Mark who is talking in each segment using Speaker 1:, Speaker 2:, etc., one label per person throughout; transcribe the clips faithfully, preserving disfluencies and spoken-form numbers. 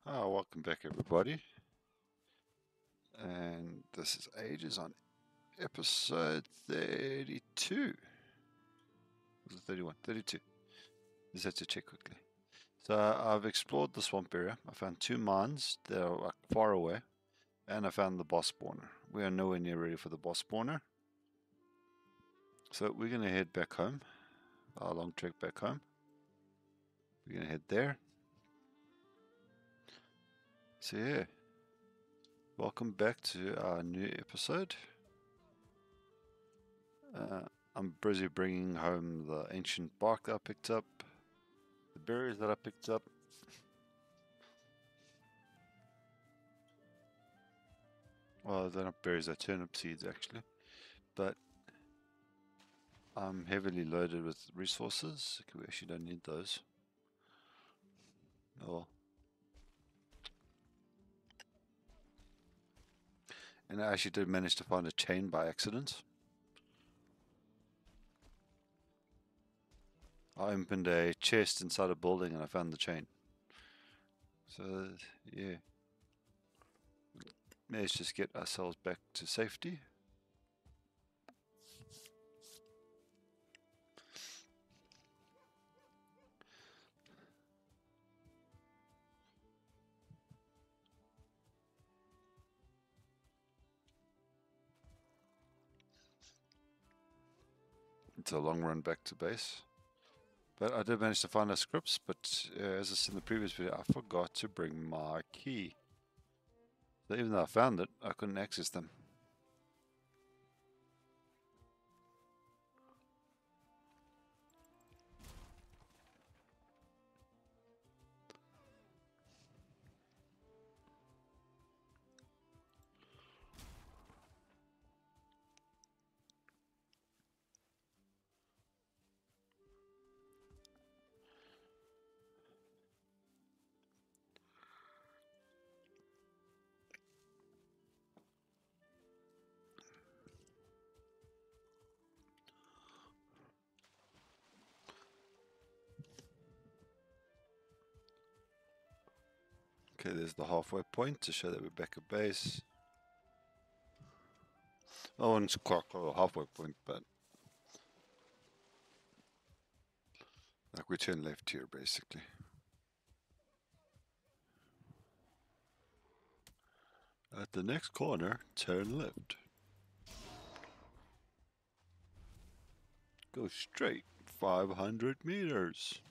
Speaker 1: Oh, welcome back, everybody. And this is Ages on episode thirty-two. Was it thirty-one? thirty-two. Just had to check quickly. So I've explored the swamp area. I found two mines that are like far away, and I found the boss spawner. We are nowhere near ready for the boss spawner. So we're going to head back home. Our long trek back home. We're going to head there. So yeah. Welcome back to our new episode. Uh, I'm busy bringing home the ancient bark that I picked up, the berries that I picked up. Well, they're not berries, they're turnip seeds actually. But I'm heavily loaded with resources. We actually don't need those. Oh. And I actually did manage to find a chain by accident. I opened a chest inside a building and I found the chain. So, yeah. Let's just get ourselves back to safety. It's a long run back to base. But I did manage to find our scripts, but uh, as I said in the previous video, I forgot to bring my key. So even though I found it, I couldn't access them. Okay, there's the halfway point to show that we're back at base. Oh, and it's quite a halfway point, but like we turn left here basically. At the next corner, turn left. Go straight five hundred meters.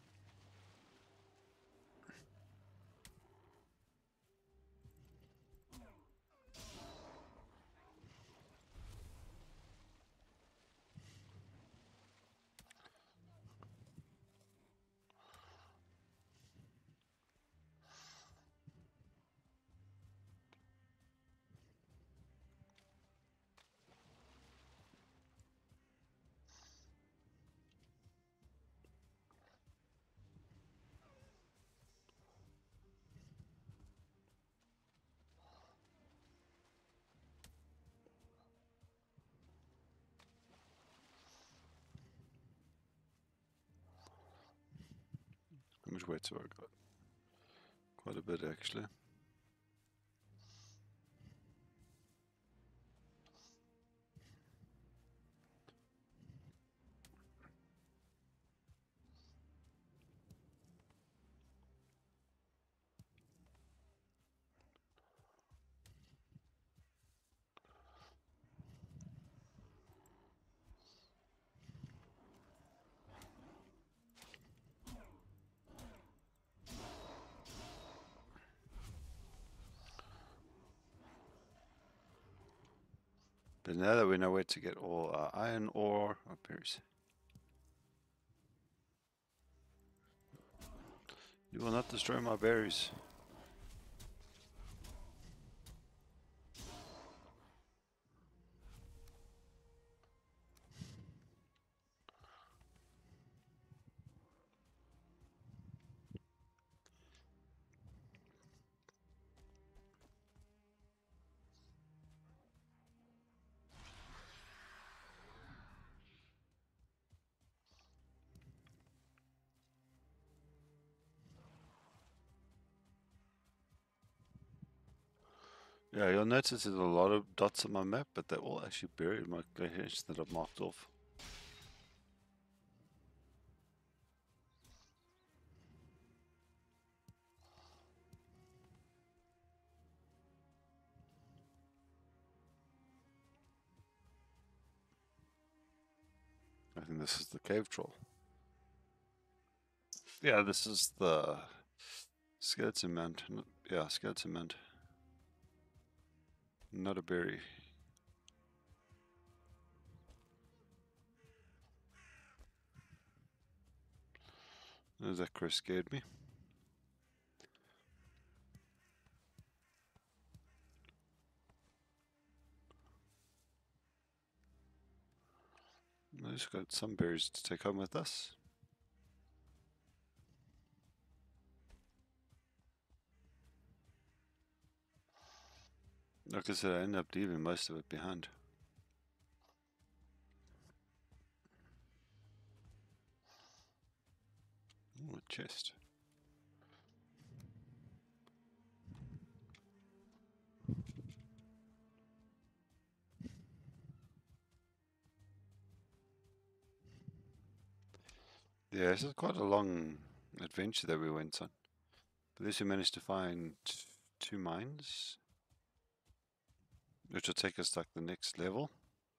Speaker 1: How much weight have I got? Quite a bit actually. But now that we know where to get all our iron ore, up here's. You will not destroy my berries. Yeah, you'll notice there's a lot of dots on my map, but they're all actually buried in my locations that I've marked off. I think this is the cave troll. Yeah, this is the skeleton mount. Yeah, skeleton mount. Not a berry. That Chris scared me. I just got some berries to take home with us. Like I said, I ended up leaving most of it behind. Ooh, a chest. Yeah, this is quite a long adventure that we went on. But at least we managed to find two mines, which will take us like the next level.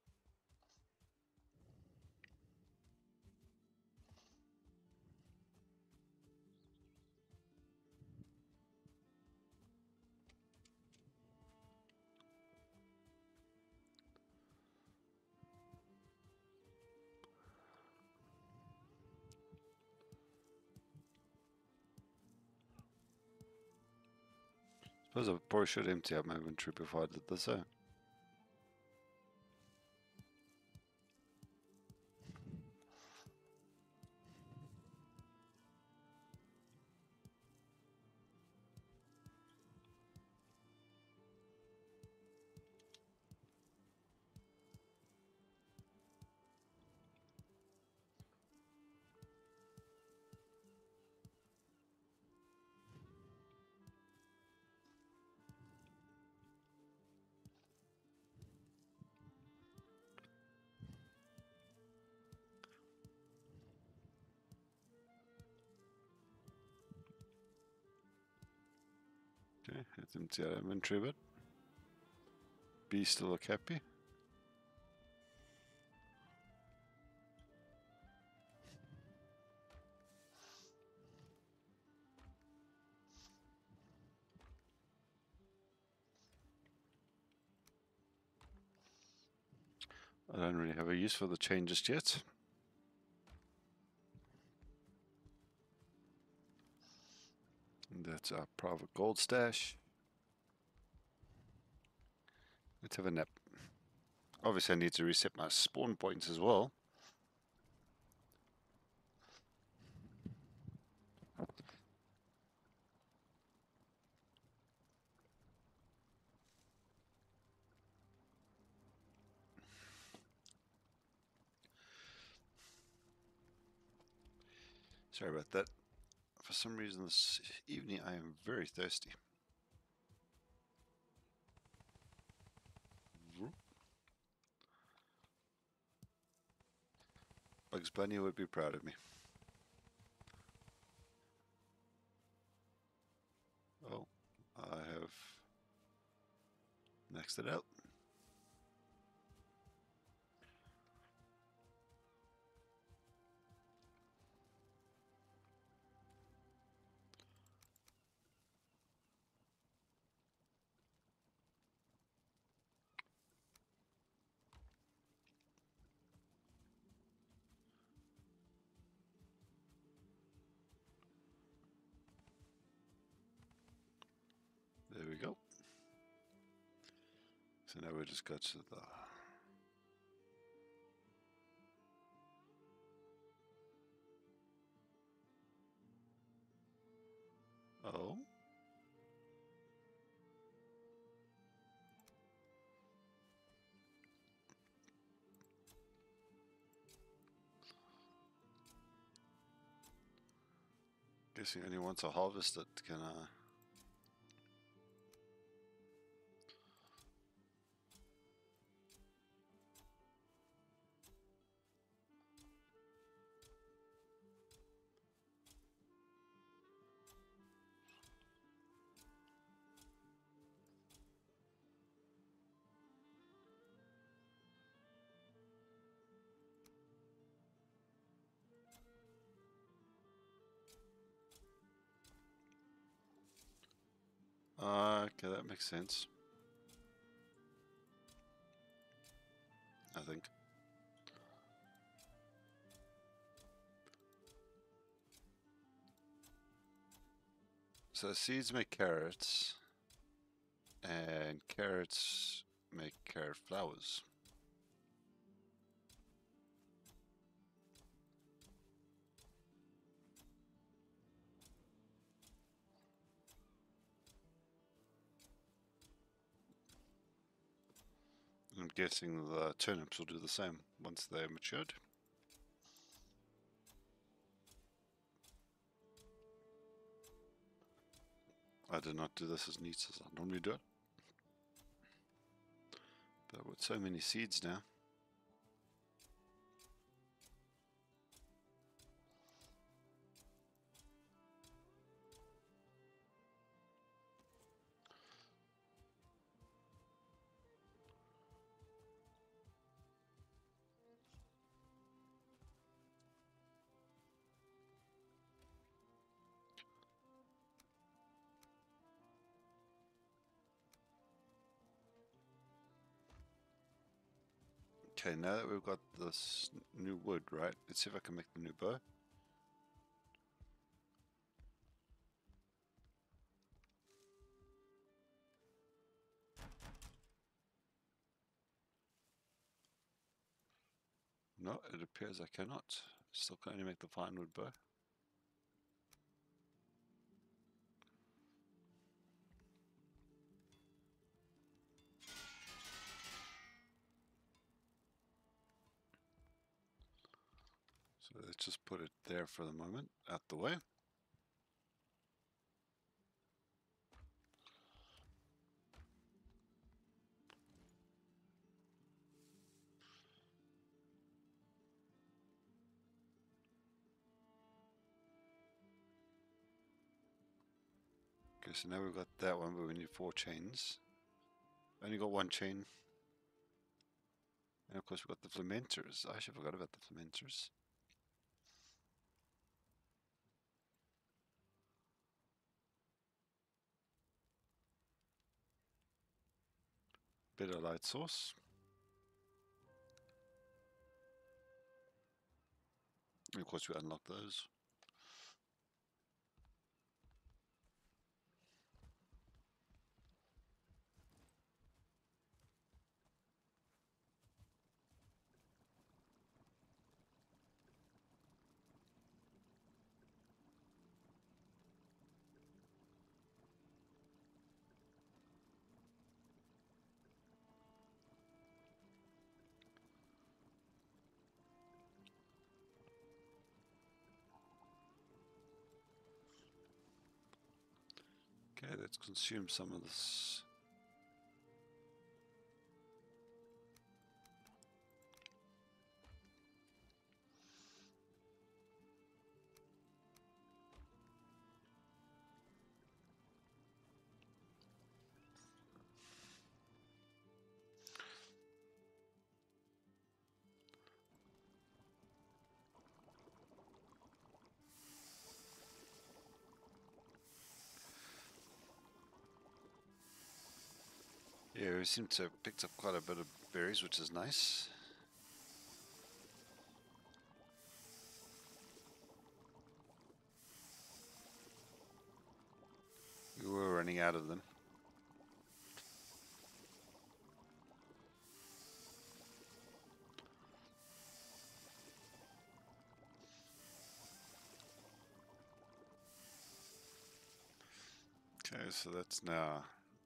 Speaker 1: Suppose I probably should empty out my inventory before I did this out. Okay, let's empty out inventory a bit. B still look happy. I don't really have a use for the chain just yet. And that's our private gold stash. Let's have a nap. Obviously I need to reset my spawn points as well. Sorry about that. For some reason this evening I am very thirsty. Bugs Bunny would be proud of me. Oh, I have maxed it out. There we go. So now we just got to the oh. Guessing only once I harvest it can uh Okay, that makes sense. I think. So seeds make carrots, and carrots make carrot flowers. I'm guessing the turnips will do the same once they're matured. I did not do this as neat as I normally do it. But with so many seeds now. Okay, now that we've got this new wood, right? Let's see if I can make the new bow. No, it appears I cannot. Still can only make the fine wood bow. So let's just put it there for the moment, out the way. Okay, so now we've got that one, but we need four chains. Only got one chain. And of course we've got the fermenters. I actually forgot about the fermenters. Bit of light source. And of course we unlock those. Okay, let's consume some of this. Yeah, we seem to have picked up quite a bit of berries, which is nice. We were running out of them. Okay, so that's now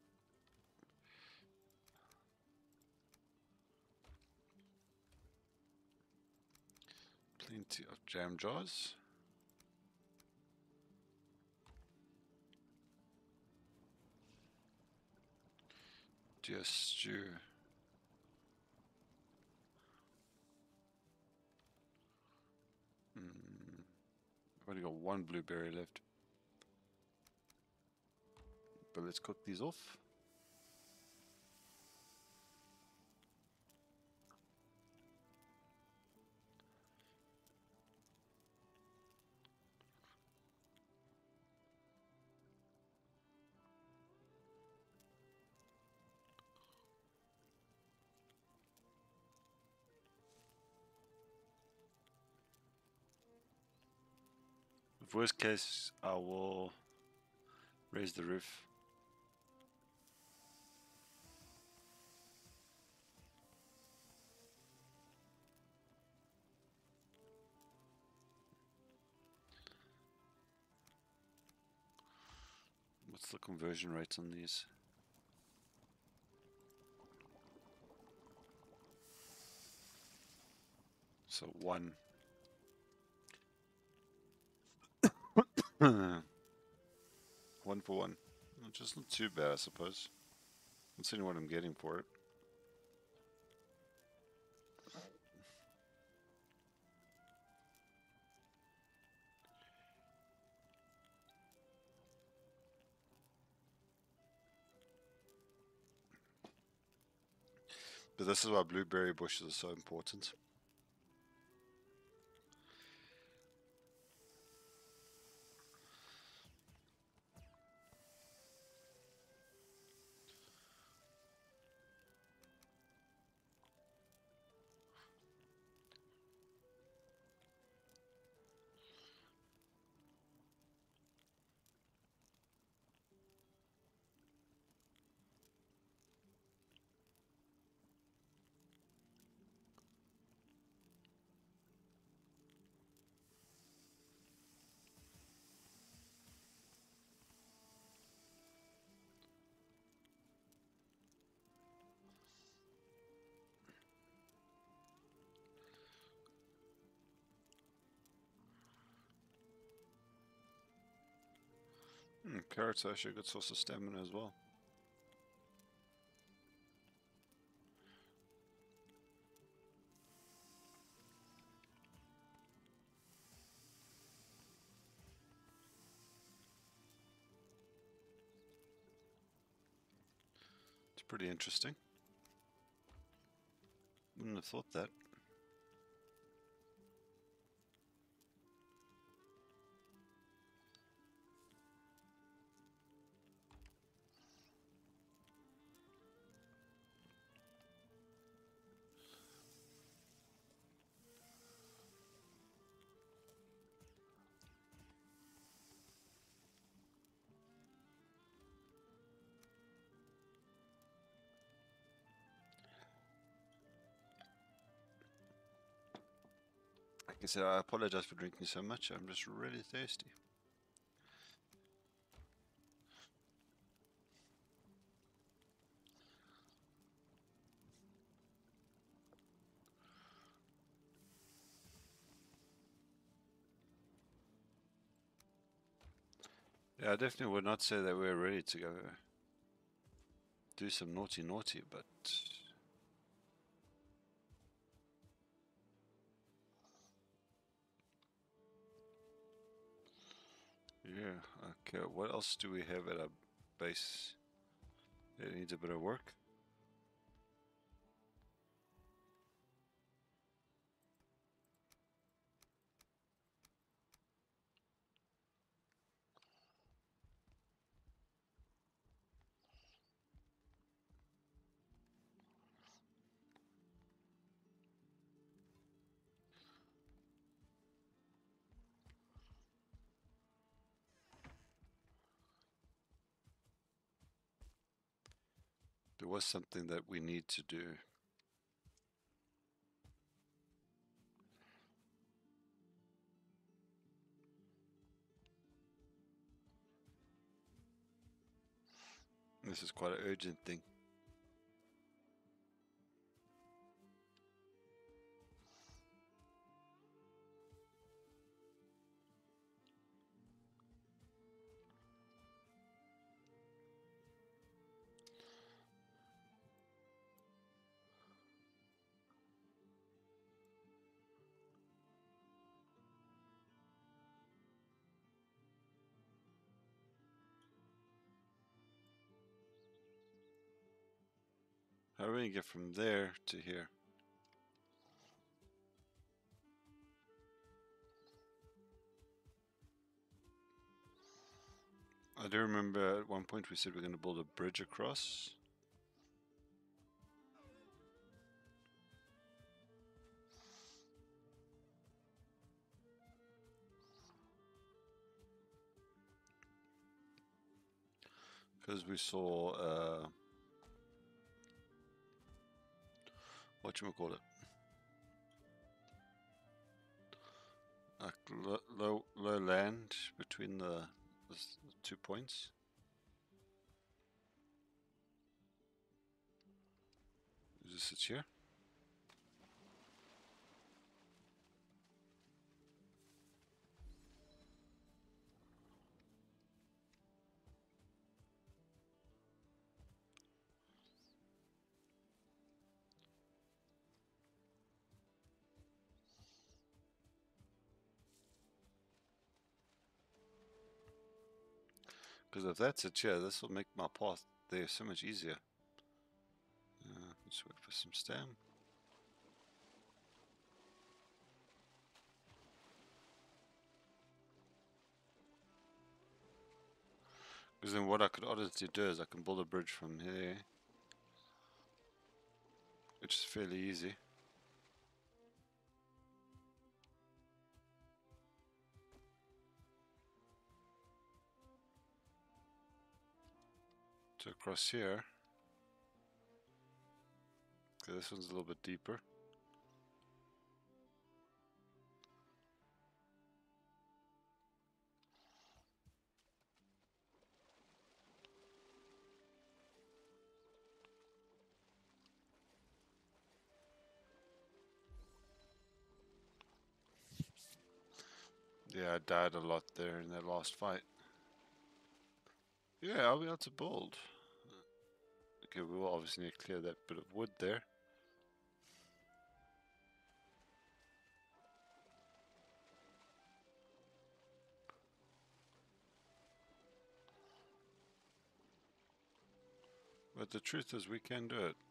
Speaker 1: plenty of jam jars. Just stew. Mm, I've only got one blueberry left. But let's cook these off. worst case, I will raise the roof. What's the conversion rate on these? So one. One for one. Which is not too bad, I suppose. Considering what I'm getting for it. But this is why blueberry bushes are so important. Hmm, carrots are actually a good source of stamina as well. It's pretty interesting. Wouldn't have thought that. Like I said, I apologize for drinking so much. I'm just really thirsty. Yeah, I definitely would not say that we're ready to go do some naughty naughty, but yeah, okay, what else do we have at our base? It needs a bit of work. There was something that we need to do. This is quite an urgent thing. How do we get from there to here? I do remember at one point we said we're going to build a bridge across. Because we saw, uh, whatchamacallit, like low, low, low land between the, the two points. Is this it here? Because if that's it here, this will make my path there so much easier. Uh, let's wait for some stam. Because then what I could honestly do is I can build a bridge from here, which is fairly easy. So across here, okay, this one's a little bit deeper. Yeah, I died a lot there in that last fight. Yeah, I'll be able to build. Okay, we will obviously need to clear that bit of wood there. But the truth is we can do it.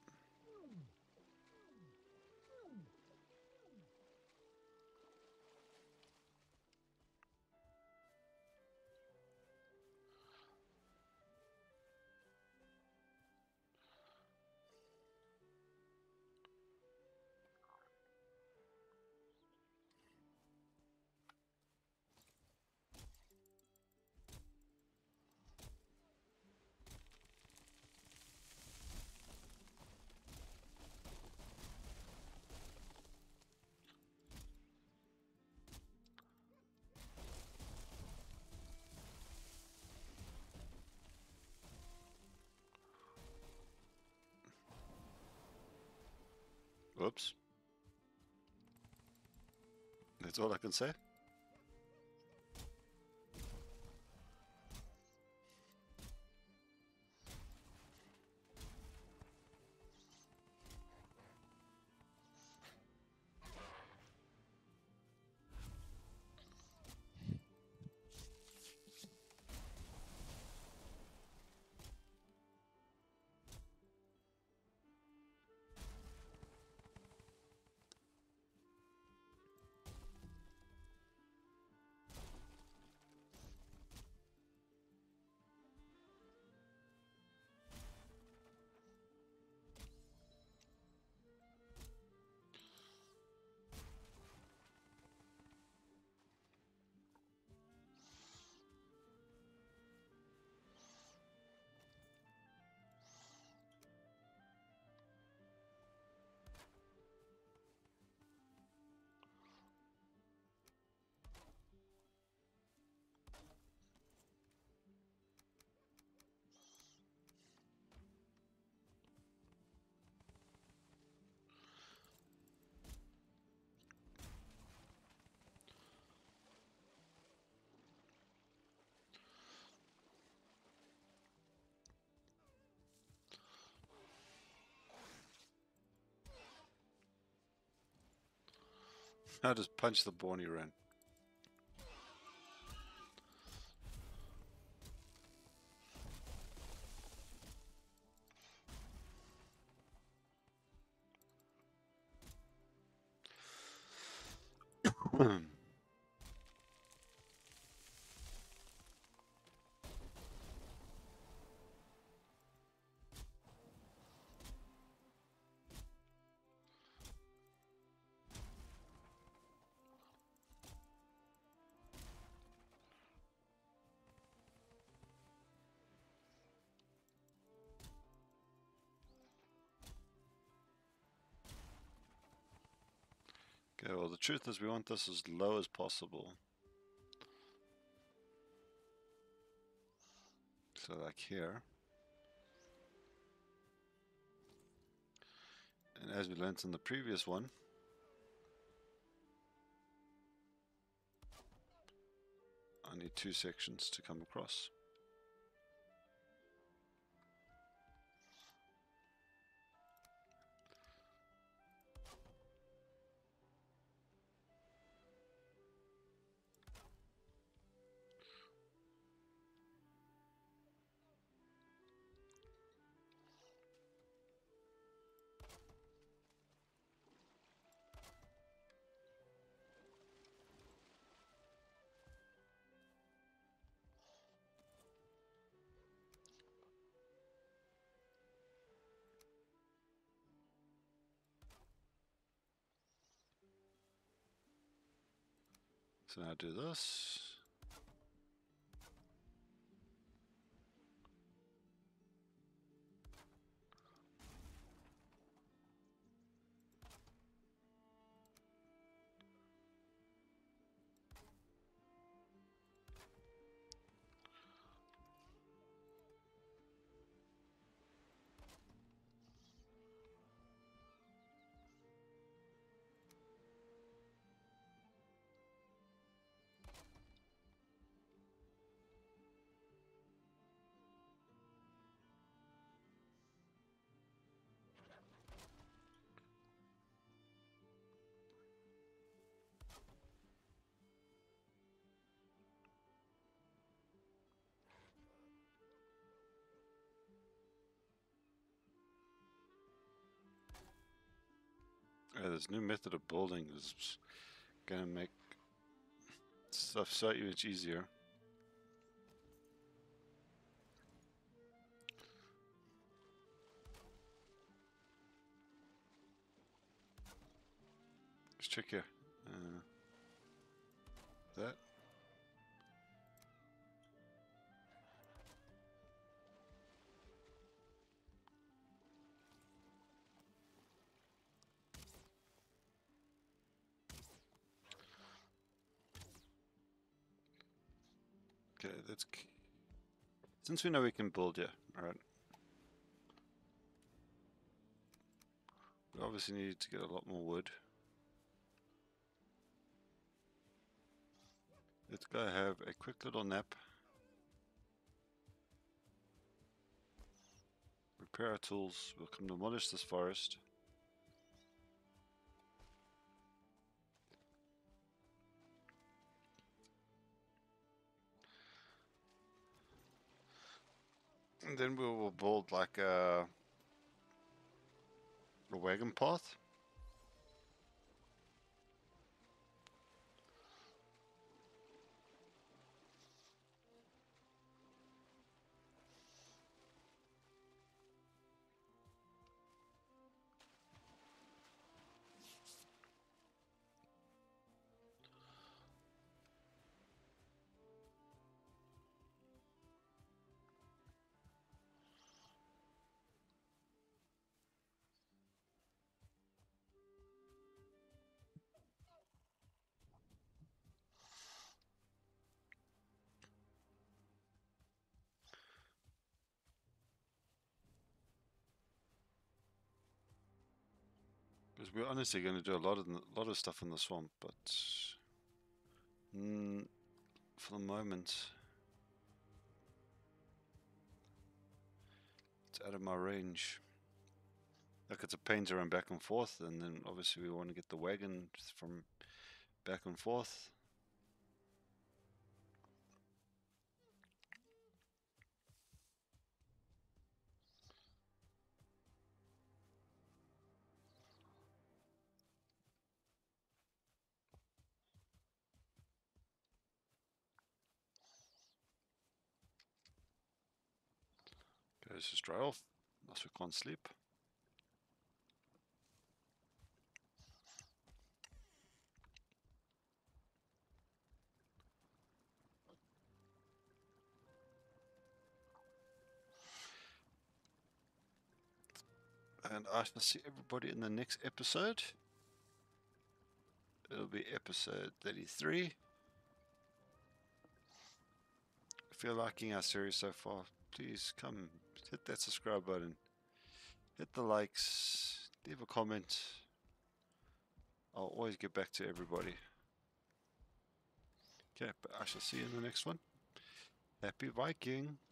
Speaker 1: Whoops. That's all I can say. I just punched the Borny Ren. Okay, well the truth is we want this as low as possible. So like here. And as we learnt in the previous one, I need two sections to come across. So now do this. Yeah, this new method of building is gonna make stuff so much easier. Let's check here. Uh, that. Okay, that's. Since we know we can build, yeah, alright. We obviously need to get a lot more wood. Let's go have a quick little nap. Repair our tools. We'll come demolish this forest. And then we will build like a, a wagon path. Because we're honestly going to do a lot of a lot of stuff in the swamp, but mm, for the moment, it's out of my range. Like it's a pain to run back and forth, and then obviously we want to get the wagon from back and forth. Okay, let's just dry off, else we can't sleep. And I shall see everybody in the next episode. it'll be episode thirty-three. If you're liking our series so far, please come hit that subscribe button, hit the likes, leave a comment. I'll always get back to everybody. Okay, but I shall see you in the next one. Happy Viking!